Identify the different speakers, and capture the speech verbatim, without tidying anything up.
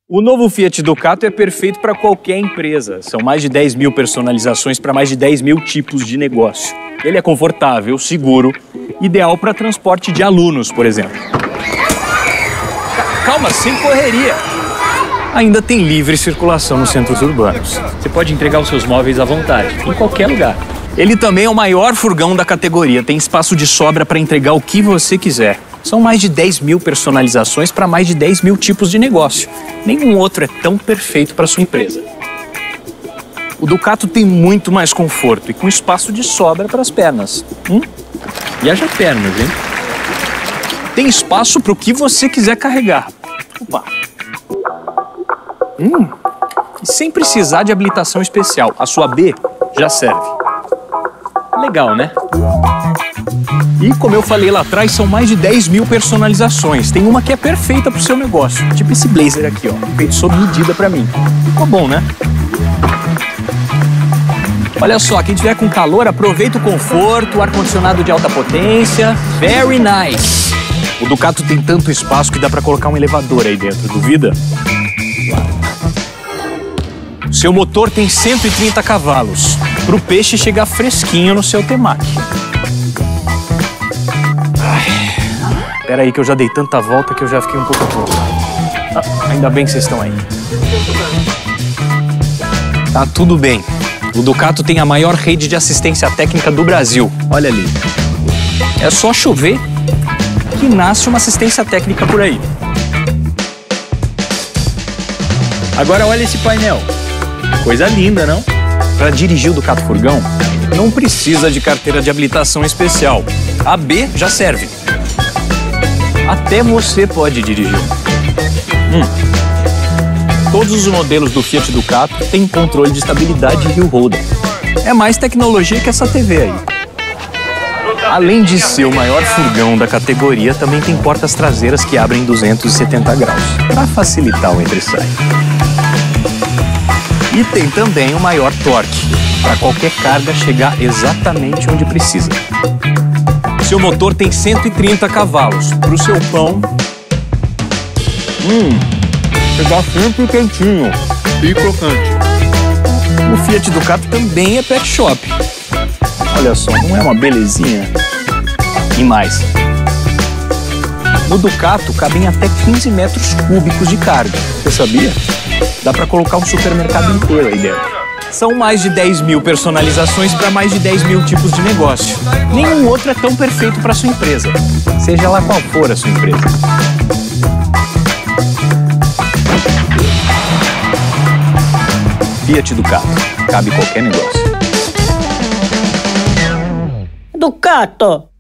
Speaker 1: O novo Fiat Ducato é perfeito para qualquer empresa. São mais de dez mil personalizações para mais de dez mil tipos de negócio. Ele é confortável, seguro, ideal para transporte de alunos, por exemplo. Calma, sem correria. Ainda tem livre circulação nos centros urbanos. Você pode entregar os seus móveis à vontade, em qualquer lugar. Ele também é o maior furgão da categoria. Tem espaço de sobra para entregar o que você quiser. São mais de dez mil personalizações para mais de dez mil tipos de negócio. Nenhum outro é tão perfeito para sua empresa. O Ducato tem muito mais conforto e com espaço de sobra para as pernas. Hum? E haja pernas, hein? Tem espaço para o que você quiser carregar. Opa! Hum. E sem precisar de habilitação especial. A sua B já serve. Legal, né? E como eu falei lá atrás, são mais de dez mil personalizações. Tem uma que é perfeita pro seu negócio. Tipo esse blazer aqui, ó. Feito sob medida pra mim. Ficou bom, né? Olha só, quem tiver com calor, aproveita o conforto, o ar-condicionado de alta potência. Very nice! O Ducato tem tanto espaço que dá pra colocar um elevador aí dentro. Duvida? Seu motor tem cento e trinta cavalos. Pro peixe chegar fresquinho no seu temaki. Pera aí que eu já dei tanta volta que eu já fiquei um pouco tonto. Ah, ainda bem que vocês estão aí. Tá tudo bem. O Ducato tem a maior rede de assistência técnica do Brasil. Olha ali. É só chover que nasce uma assistência técnica por aí. Agora olha esse painel. Coisa linda, não? Para dirigir o Ducato Furgão, não precisa de carteira de habilitação especial. A B já serve. Até você pode dirigir. Hum. Todos os modelos do Fiat Ducato têm controle de estabilidade e hill holder. É mais tecnologia que essa T V aí. Além de ser o maior furgão da categoria, também tem portas traseiras que abrem duzentos e setenta graus, para facilitar o entra-sai. E tem também o maior torque, para qualquer carga chegar exatamente onde precisa. Seu motor tem cento e trinta cavalos. Para o seu pão, hum, chegar sempre quentinho e crocante. O Fiat Ducato também é pet shop. Olha só, não é uma belezinha? E mais. No Ducato cabem até quinze metros cúbicos de carga. Você sabia? Dá para colocar um supermercado inteiro aí dentro. São mais de dez mil personalizações para mais de dez mil tipos de negócio. Nenhum outro é tão perfeito para sua empresa, seja lá qual for a sua empresa. Fiat Ducato. Cabe qualquer negócio.
Speaker 2: Ducato!